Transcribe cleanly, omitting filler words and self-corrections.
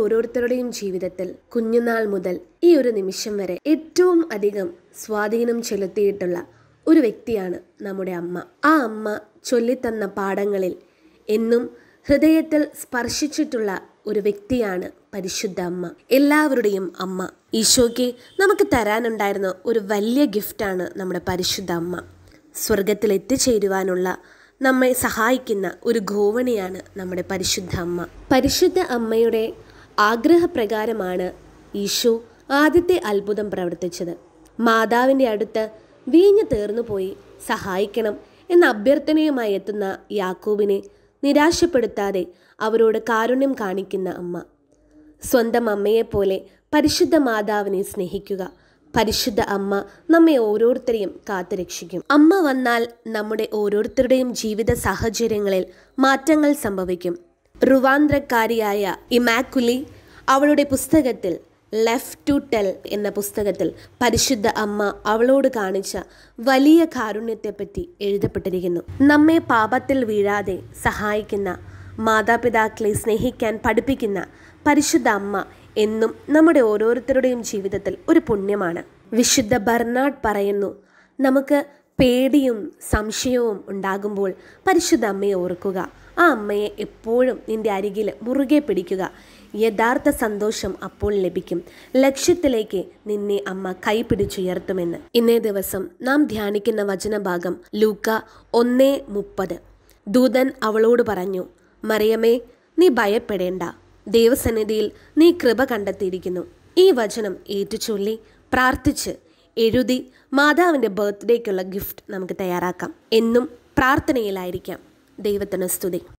ഓരോരുത്തരുടെയും ജീവിതത്തിൽ കുഞ്ഞുനാൾ മുതൽ ഈ ഒരു നിമിഷം വരെ ഏറ്റവും അധികം സ്വാധീനം ചെലുത്തിയിട്ടുള്ള ഒരു വ്യക്തിയാണ് നമ്മുടെ അമ്മ. ആ അമ്മ ചൊല്ലിത്തന്ന പാഠങ്ങളിൽ എന്നും ഹൃദയത്തിൽ സ്പർശിച്ചിട്ടുള്ള ഒരു വ്യക്തിയാണ് പരിശുദ്ധ അമ്മ. എല്ലാവരുടെയും അമ്മ. ഈശോയ്ക്ക് നമുക്ക് തരാനുണ്ടായിരുന്ന ഒരു വലിയ ഗിഫ്റ്റാണ് നമ്മുടെ പരിശുദ്ധ അമ്മ. സ്വർഗത്തിൽ എത്തിച്ചേരുവാനുള്ള നമ്മെ സഹായിക്കുന്ന ഒരു ഗോവണിയാണ് നമ്മുടെ പരിശുദ്ധ അമ്മ. പരിശുദ്ധ അമ്മയുടെ ആഗ്രഹപ്രകാരമാണ് ഈശോ ആദ്യത്തെ അത്ഭുതം പ്രവർത്തിച്ചത്. മാതാവിൻ്റെ അടുത്ത് വീഞ്ഞു തീർന്നുപോയി, സഹായിക്കണം എന്ന അഭ്യർത്ഥനയുമായി എത്തുന്ന യാക്കോബിനെ നിരാശപ്പെടുത്താതെ അവരോട് കാരുണ്യം കാണിക്കുന്ന അമ്മ. സ്വന്തം അമ്മയെപ്പോലെ പരിശുദ്ധ മാതാവിനെ സ്നേഹിക്കുക. പരിശുദ്ധ അമ്മ നമ്മെ ഓരോരുത്തരെയും കാത്തുരക്ഷിക്കും. അമ്മ വന്നാൽ നമ്മുടെ ഓരോരുത്തരുടെയും ജീവിത സാഹചര്യങ്ങളിൽ മാറ്റങ്ങൾ സംഭവിക്കും. റുവാന്ദ്രക്കാരിയായ ഇമാക്കുലി അവളുടെ പുസ്തകത്തിൽ ലെഫ്റ്റ് ടു ടെൽ എന്ന പുസ്തകത്തിൽ പരിശുദ്ധ അമ്മ അവളോട് കാണിച്ച വലിയ കാരുണ്യത്തെപ്പറ്റി എഴുതപ്പെട്ടിരിക്കുന്നു. നമ്മെ പാപത്തിൽ വീഴാതെ സഹായിക്കുന്ന, മാതാപിതാക്കളെ സ്നേഹിക്കാൻ പഠിപ്പിക്കുന്ന പരിശുദ്ധ അമ്മ എന്നും നമ്മുടെ ഓരോരുത്തരുടെയും ജീവിതത്തിൽ ഒരു പുണ്യമാണ്. വിശുദ്ധ ബർനാഡ് പറയുന്നു, നമുക്ക് പേടിയും സംശയവും ഉണ്ടാകുമ്പോൾ പരിശുദ്ധ അമ്മയെ ഓർക്കുക. ആ അമ്മയെ എപ്പോഴും നിന്റെ അരികിൽ മുറുകെ പിടിക്കുക. യഥാർത്ഥ സന്തോഷം അപ്പോൾ ലഭിക്കും. ലക്ഷ്യത്തിലേക്ക് നിന്നെ അമ്മ കൈപിടിച്ചുയർത്തുമെന്ന്. ഇന്നേ ദിവസം നാം ധ്യാനിക്കുന്ന വചനഭാഗം ലൂക്ക 1:30. ദൂതൻ അവളോട് പറഞ്ഞു, മറിയമേ, നീ ഭയപ്പെടേണ്ട, ദൈവസന്നിധിയിൽ നീ കൃപ കണ്ടെത്തിയിരിക്കുന്നു. ഈ വചനം ഏറ്റുചൊല്ലി പ്രാർത്ഥിച്ച് എഴുതി മാതാവിൻ്റെ ബർത്ത്ഡേക്കുള്ള ഗിഫ്റ്റ് നമുക്ക് തയ്യാറാക്കാം. എന്നും പ്രാർത്ഥനയിലായിരിക്കാം. ദൈവത്തിന് സ്തുതി.